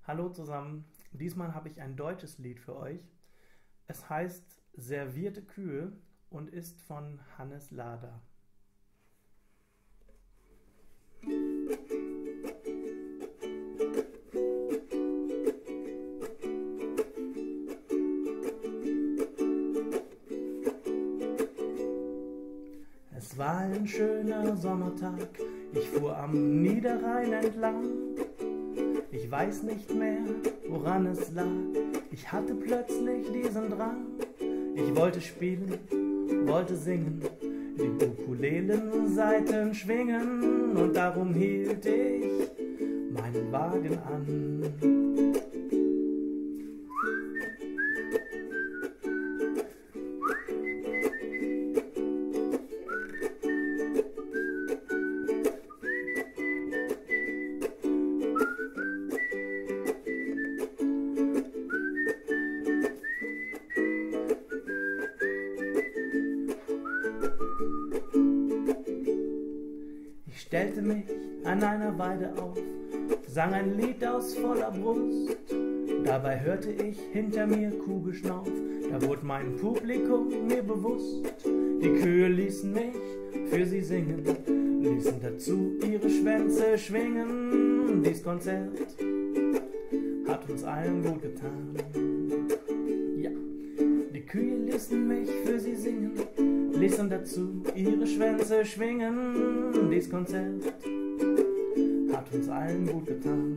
Hallo zusammen, diesmal habe ich ein deutsches Lied für euch. Es heißt Servierte Kühe und ist von Hannes Lader. Es war ein schöner Sommertag, ich fuhr am Niederrhein entlang. Ich weiß nicht mehr, woran es lag, ich hatte plötzlich diesen Drang. Ich wollte spielen, wollte singen, die Ukulelensaiten schwingen, und darum hielt ich meinen Wagen an. Ich stellte mich an einer Weide auf, sang ein Lied aus voller Brust. Dabei hörte ich hinter mir Kuhgeschnauf, da wurde mein Publikum mir bewusst. Die Kühe ließen mich für sie singen, ließen dazu ihre Schwänze schwingen. Dies Konzert hat uns allen gut getan. Ja, die Kühe ließen mich für sie singen, ließen dazu ihre Schwänze schwingen. Dies Konzert hat uns allen gut getan.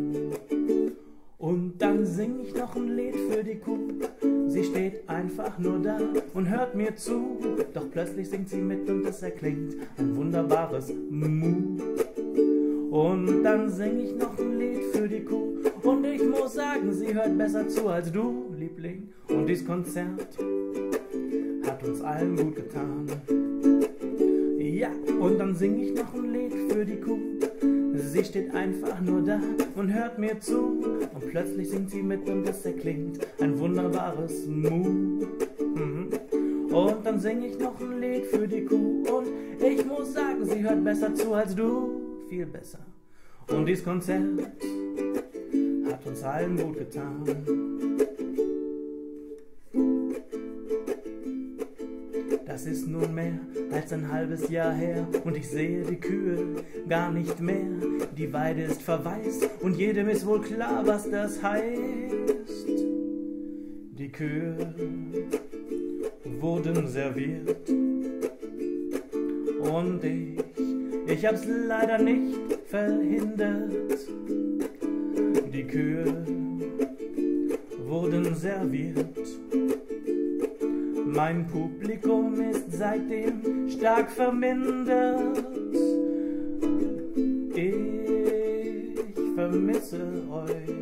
Und dann sing ich noch ein Lied für die Kuh. Sie steht einfach nur da und hört mir zu. Doch plötzlich singt sie mit und es erklingt ein wunderbares Mu. Und dann sing ich noch ein Lied für die Kuh. Und ich muss sagen, sie hört besser zu als du, Liebling. Und dies Konzert hat uns allen gut getan. Ja, und dann sing ich noch ein Lied für die Kuh. Sie steht einfach nur da und hört mir zu. Und plötzlich singt sie mit und es erklingt ein wunderbares Mu. Und dann sing ich noch ein Lied für die Kuh. Und ich muss sagen, sie hört besser zu als du, viel besser. Und dies Konzert hat uns allen gut getan. Das ist nun mehr als ein halbes Jahr her und ich sehe die Kühe gar nicht mehr. Die Weide ist verwaist und jedem ist wohl klar, was das heißt. Die Kühe wurden serviert und ich hab's leider nicht verhindert. Die Kühe wurden serviert. Mein Publikum ist seitdem stark vermindert. Ich vermisse euch.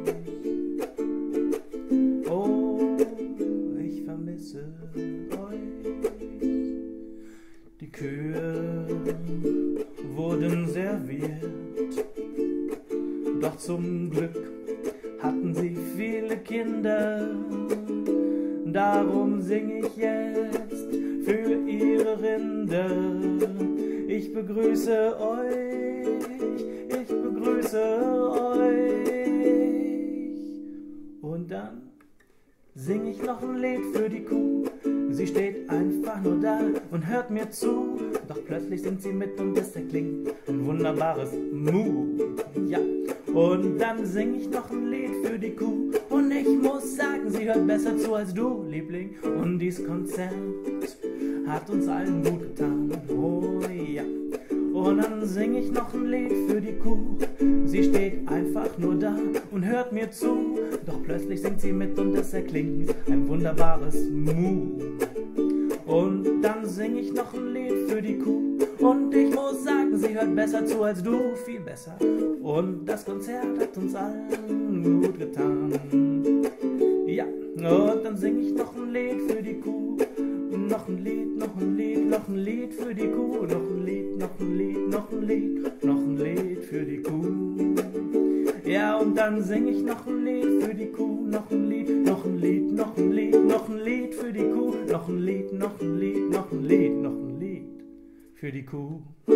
Oh, ich vermisse euch. Die Kühe wurden serviert. Doch zum Glück hatten sie viele Kinder. Darum sing ich jetzt für ihre Rinder. Ich begrüße euch, ich begrüße euch. Und dann sing ich noch ein Lied für die Kuh. Sie steht einfach nur da und hört mir zu. Doch plötzlich singt sie mit und es erklingt ein wunderbares Mu. Ja. Und dann sing ich noch ein Lied für die Kuh. Und ich muss sagen, sie hört besser zu als du, Liebling. Und dies Konzert hat uns allen gut getan. Oh ja. Und dann sing ich noch ein Lied für die Kuh. Sie steht einfach nur da und hört mir zu. Doch plötzlich singt sie mit und es erklingt ein wunderbares Mu. Und dann sing ich noch ein Lied für die Kuh. Und ich muss sagen, sie hört besser zu als du, viel besser. Und das Konzert hat uns allen gut getan. Ja, und dann sing ich noch ein Lied für die Kuh. Noch ein Lied, noch ein Lied, noch ein Lied für die Kuh. Noch ein Lied, noch ein Lied, noch ein Lied, noch ein Lied für die Kuh. Ja, und dann sing ich noch ein Lied für die Kuh. Noch ein Lied, noch ein Lied, noch ein Lied, noch ein Lied für die Kuh. Noch ein Lied, noch ein Lied, noch ein Lied, noch ein Lied für die Kuh.